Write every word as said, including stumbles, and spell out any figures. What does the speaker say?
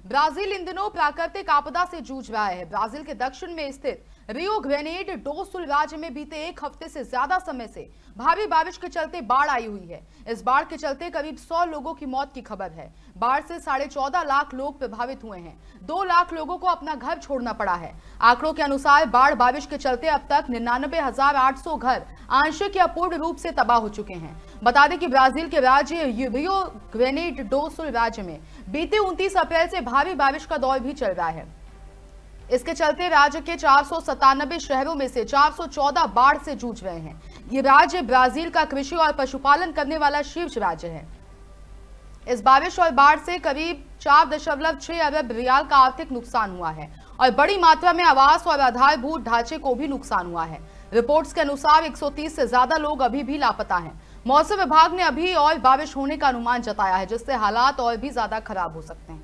Brazil इन दिनों प्राकृतिक आपदा से जूझ रहा है। ब्राजील के दक्षिण में स्थित रियो ग्रेनेड डो सुल राज्य में बीते एक हफ्ते से ज्यादा समय से भारी बारिश के चलते बाढ़ आई हुई है। इस बाढ़ के चलते करीब सौ लोगों की मौत की खबर है। बाढ़ से साढ़े चौदह लाख लोग प्रभावित हुए हैं। दो लाख लोगों को अपना घर छोड़ना पड़ा है। आंकड़ों के अनुसार बाढ़ बारिश के चलते अब तक निन्यानबे हजार आठ सौ घर आंशिक या पूर्ण रूप से तबाह हो चुके हैं। बता दें कि ब्राजील के राज्य रियो ग्रेनेड डो सुल राज्य में बीते उनतीस अप्रैल से भारी बारिश का दौर भी चल रहा है। इसके चलते राज्य के चार सौ सत्तानबे शहरों में से चार सौ चौदह बाढ़ से जूझ रहे हैं। ये राज्य ब्राजील का कृषि और पशुपालन करने वाला शीर्ष राज्य है। इस बारिश और बाढ़ से करीब चार दशमलव छह अरब रियाल का आर्थिक नुकसान हुआ है और बड़ी मात्रा में आवास और आधारभूत ढांचे को भी नुकसान हुआ है। रिपोर्ट्स के अनुसार एक सौ तीस से ज्यादा लोग अभी भी लापता हैं। मौसम विभाग ने अभी और बारिश होने का अनुमान जताया है, जिससे हालात और भी ज्यादा खराब हो सकते हैं।